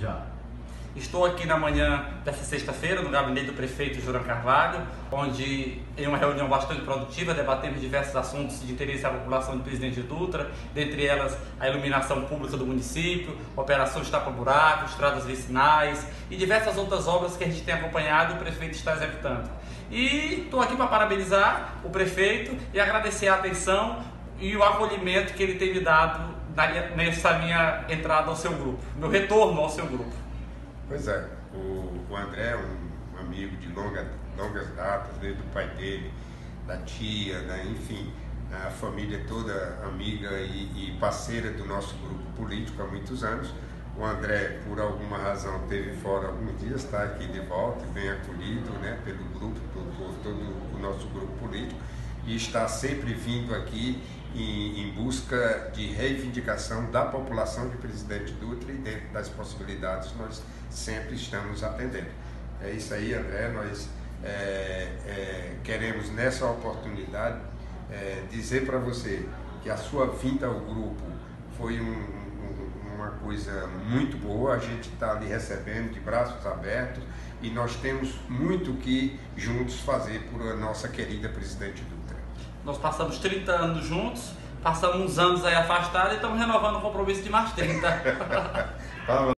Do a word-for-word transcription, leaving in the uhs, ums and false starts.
Já. Estou aqui na manhã dessa sexta-feira no gabinete do prefeito Juran Carvalho, onde em uma reunião bastante produtiva debatemos diversos assuntos de interesse à população de Presidente Dutra, dentre elas a iluminação pública do município, operações tapa-buraco, estradas vicinais e diversas outras obras que a gente tem acompanhado e o prefeito está executando. E estou aqui para parabenizar o prefeito e agradecer a atenção e o acolhimento que ele tem me dado nessa minha entrada ao seu grupo, meu retorno ao seu grupo. Pois é, o, o André é um amigo de longa, longas datas, desde o pai dele, da tia, né? Enfim, a família toda amiga e, e parceira do nosso grupo político há muitos anos. O André, por alguma razão, esteve fora alguns dias, está aqui de volta, bem acolhido, né, pelo grupo, por, por todo o nosso grupo político, e está sempre vindo aqui em, em busca de reivindicação da população de Presidente Dutra, e dentro das possibilidades nós sempre estamos atendendo. É isso aí, André, nós é, é, queremos nessa oportunidade é, dizer para você que a sua vinda ao grupo foi um, um, uma coisa muito boa, a gente está ali recebendo de braços abertos e nós temos muito que juntos fazer por a nossa querida Presidente Dutra. Nós passamos trinta anos juntos, passamos uns anos aí afastados e estamos renovando o compromisso de mais trinta.